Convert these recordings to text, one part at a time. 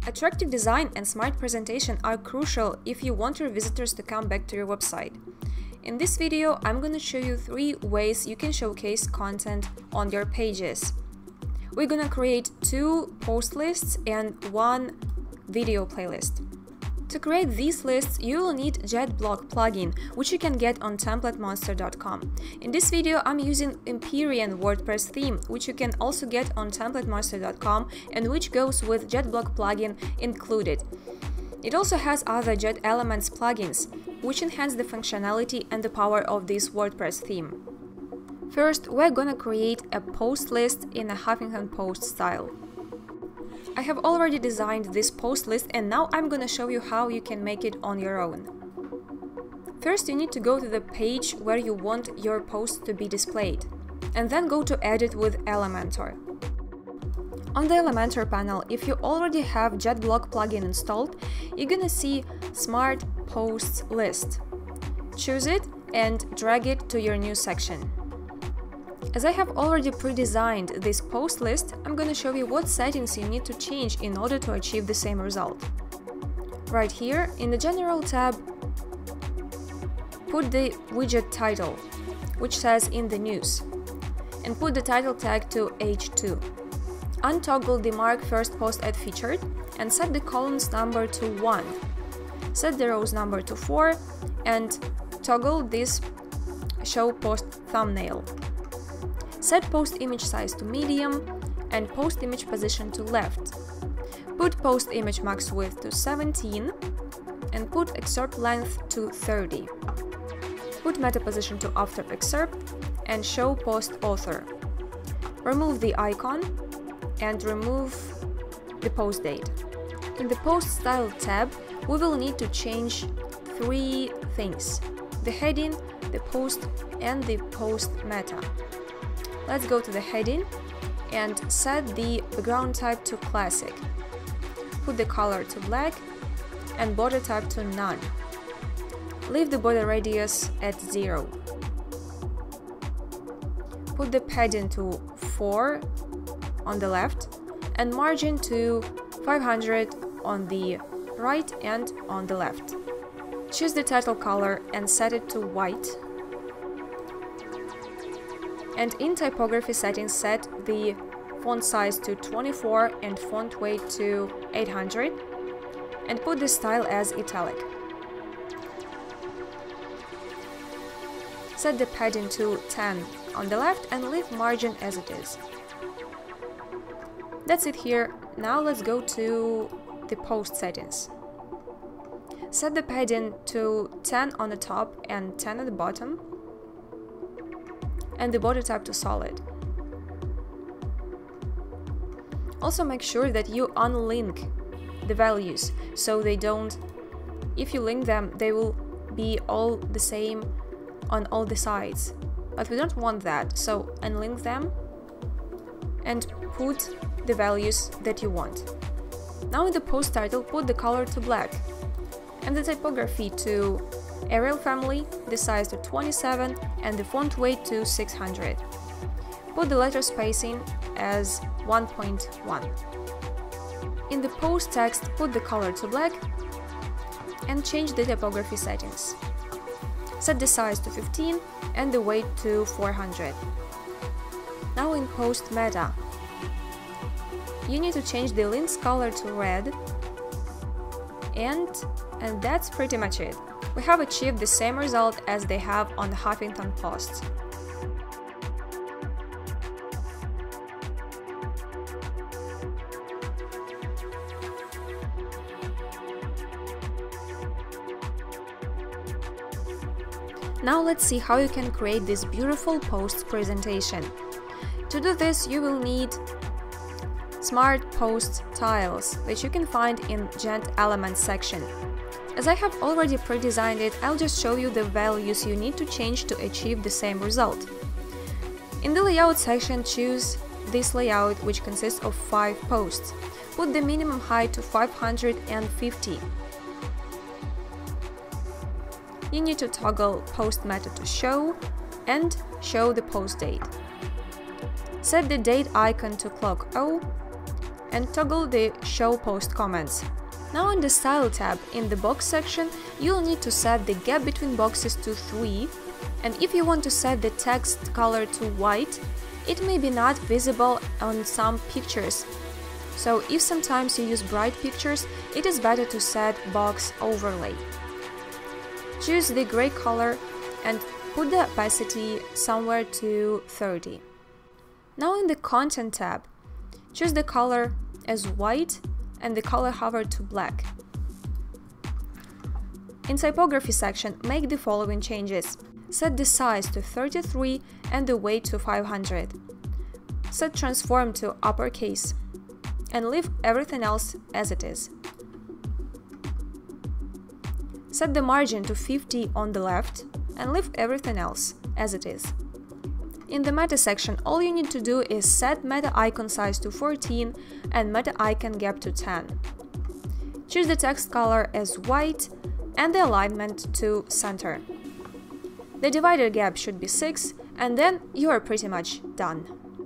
Attractive design and smart presentation are crucial if you want your visitors to come back to your website. In this video, I'm going to show you 3 ways you can showcase content on your pages. We're going to create 2 post lists and 1 video playlist. To create these lists, you will need JetBlog plugin, which you can get on TemplateMonster.com. In this video, I'm using Empyrean WordPress theme, which you can also get on TemplateMonster.com and which goes with JetBlog plugin included. It also has other Jet Elements plugins, which enhance the functionality and the power of this WordPress theme. First, we're gonna create a post list in a Huffington Post style. I have already designed this post list and now I'm gonna show you how you can make it on your own. First, you need to go to the page where you want your post to be displayed, and then go to Edit with Elementor. On the Elementor panel, if you already have JetBlog plugin installed, you're gonna see Smart Posts list. Choose it and drag it to your new section. As I have already pre-designed this post list, I'm going to show you what settings you need to change in order to achieve the same result. Right here, in the General tab, put the widget title, which says in the news, and put the title tag to H2. Untoggle the Mark First Post Ad Featured and set the columns number to 1. Set the rows number to 4 and toggle this Show Post Thumbnail. Set post image size to medium and post image position to left. Put post image max width to 17 and put excerpt length to 30. Put meta position to after excerpt and show post author. Remove the icon and remove the post date. In the post style tab, we will need to change 3 things: the heading, the post, and the post meta. Let's go to the heading and set the background type to classic. Put the color to black and border type to none. Leave the border radius at 0. Put the padding to 4 on the left and margin to 500 on the right and on the left. Choose the title color and set it to white. And in typography settings, set the font size to 24 and font weight to 800 and put the style as italic. Set the padding to 10 on the left and leave margin as it is. That's it here. Now let's go to the post settings. Set the padding to 10 on the top and 10 at the bottom, and the border type to solid. Also make sure that you unlink the values so they don't, if you link them, they will be all the same on all the sides. But we don't want that, so unlink them and put the values that you want. Now in the post title, put the color to black and the typography to Arial family, the size to 27 and the font weight to 600. Put the letter spacing as 1.1. In the post text, put the color to black and change the typography settings. Set the size to 15 and the weight to 400. Now in post meta, you need to change the links color to red, and that's pretty much it. We have achieved the same result as they have on the Huffington Post. Now let's see how you can create this beautiful post presentation. To do this, you will need Smart Post tiles that you can find in Jet Elements section. As I have already pre-designed it, I'll just show you the values you need to change to achieve the same result. In the layout section, choose this layout, which consists of 5 posts. Put the minimum height to 550. You need to toggle post meta to show and show the post date. Set the date icon to clock O, and toggle the Show Post Comments. Now in the Style tab, in the Box section, you'll need to set the gap between boxes to 3, and if you want to set the text color to white, it may be not visible on some pictures. So if sometimes you use bright pictures, it is better to set Box Overlay. Choose the gray color and put the opacity somewhere to 30. Now in the Content tab, choose the color as white and the color hover to black. In Typography section, make the following changes. Set the size to 33 and the weight to 500. Set Transform to uppercase and leave everything else as it is. Set the margin to 50 on the left and leave everything else as it is. In the Meta section, all you need to do is set Meta Icon size to 14 and Meta Icon gap to 10. Choose the text color as white and the alignment to center. The divider gap should be 6, and then you are pretty much done.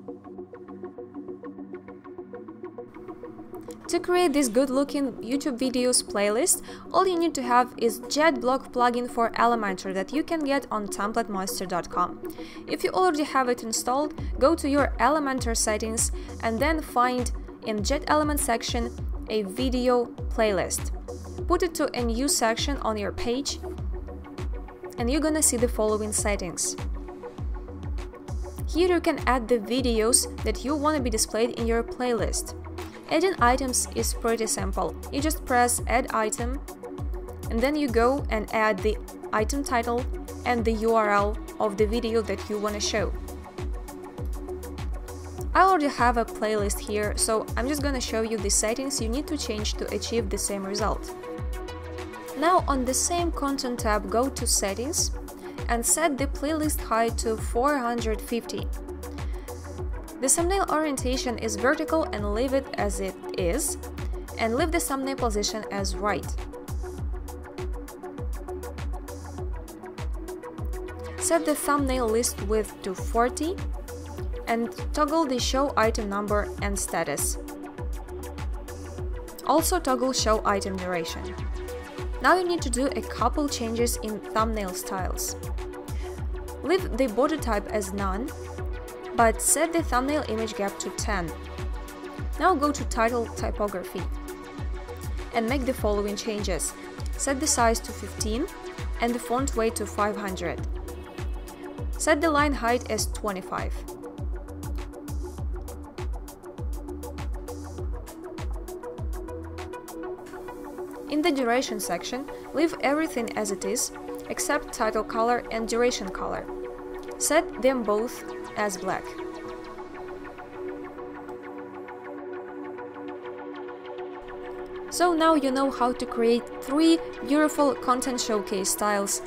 To create this good-looking YouTube videos playlist, all you need to have is JetBlog plugin for Elementor that you can get on TemplateMonster.com. If you already have it installed, go to your Elementor settings and then find in JetElement section a video playlist. Put it to a new section on your page and you're gonna see the following settings. Here you can add the videos that you want to be displayed in your playlist. Adding items is pretty simple. You just press Add Item, and then you go and add the item title and the URL of the video that you want to show. I already have a playlist here, so I'm just gonna show you the settings you need to change to achieve the same result. Now on the same Content tab, go to Settings and set the playlist height to 450. The thumbnail orientation is vertical and leave it as it is, and leave the thumbnail position as right. Set the thumbnail list width to 40 and toggle the Show Item Number and Status. Also toggle Show Item Duration. Now you need to do a couple changes in thumbnail styles. Leave the border type as none, but set the thumbnail image gap to 10. Now go to Title Typography and make the following changes. Set the size to 15 and the font weight to 500. Set the line height as 25. In the Duration section, leave everything as it is, except title color and duration color. Set them both as black. So now you know how to create 3 beautiful content showcase styles.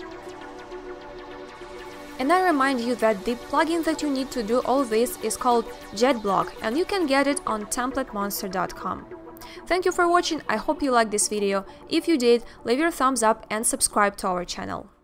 And I remind you that the plugin that you need to do all this is called JetBlog, and you can get it on TemplateMonster.com. Thank you for watching, I hope you liked this video. If you did, leave your thumbs up and subscribe to our channel.